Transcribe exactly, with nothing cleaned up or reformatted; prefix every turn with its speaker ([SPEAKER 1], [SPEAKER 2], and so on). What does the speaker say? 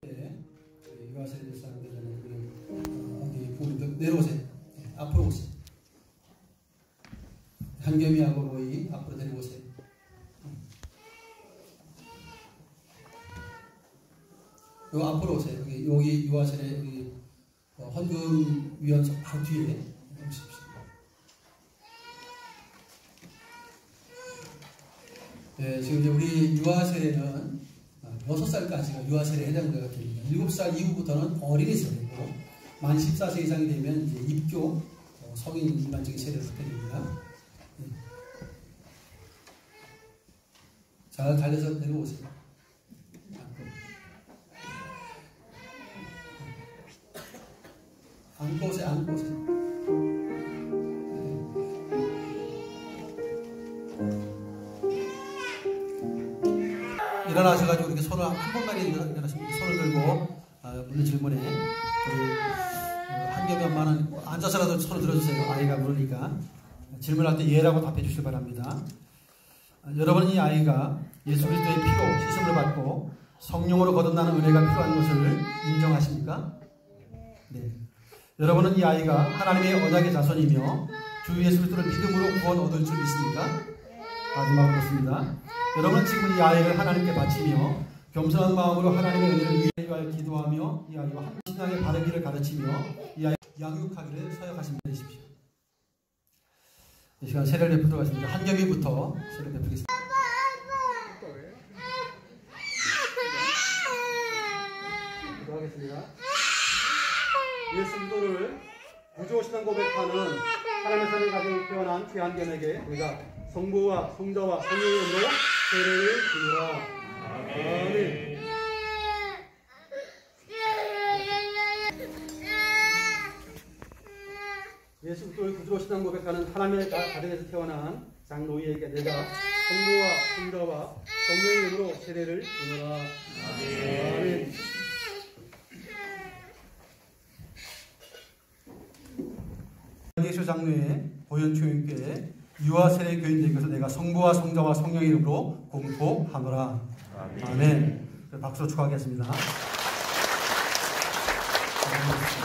[SPEAKER 1] 유아세례 될 사람들은 여기 내려오세요. 네, 앞으로 오세요. 한겸이하고 로이 앞으로 데려오세요. 요 앞으로 오세요. 여기, 여기 유아세례 여기 어, 헌금위원석 바로 뒤에 오십시오. 네, 지금 이제 우리 유아세례는 여섯 살까지가 유아세례에 해당되게 됩니다. 일곱 살 이후부터는 어린이 세례고 만 십사 세 이상이 되면 이제 입교, 어, 성인 일반적인 세례를 하게 됩니다. 네. 잘 달려서 내려오세요. 안고 오세요. 안고 오세요. 일어나셔가지고 이렇게 손을 한 번만에 일어나십니다. 손을 들고 아, 묻는 질문에 우리 한겸이 엄마는 앉아서라도 손을 들어주세요. 아이가 물으니까 질문할 때 예라고 답해 주시기 바랍니다. 아, 여러분 이 아이가 예수 그리스도의 피로 씻음을 받고 성령으로 거듭나는 은혜가 필요한 것을 인정하십니까? 네. 여러분은 이 아이가 하나님의 언약의 자손이며 주 예수 그리스도를 믿음으로 구원 얻을 줄 믿습니까? 마지막으로 묻습니다. 여러분은 지금 이 아이를 하나님께 바치며 겸손한 마음으로 하나님의 은혜를 위하여 기도하며 이 아이와 한 신앙의 바르기를 가르치며 이 아이 양육하기를 서약하시면 되십시오. 이 시간 세례를 베푸도록 하겠습니다. 한겸이부터 세례를 베푸겠습니다. 기도하겠습니다. 예수 그리스도를 구주오시는 고백하는 하나님의 사랑을 가진 태어난 귀한겸에게 우리가 성부와 성자와 성령의 이름으로 세례를 주노라. 아멘. 예수 그리스도를 구주로 신앙 고백하는 하나님의 가정에서 태어난 장로이에게 내가 성부와 성자와 성령의 이름으로 세례를 주노라. 아멘. 아멘. 예수 장로의 보현초연교회 유아세례 교인들께서 내가 성부와 성자와 성령의 이름으로 공포하노라. 아멘. 아멘. 박수로 축하하겠습니다.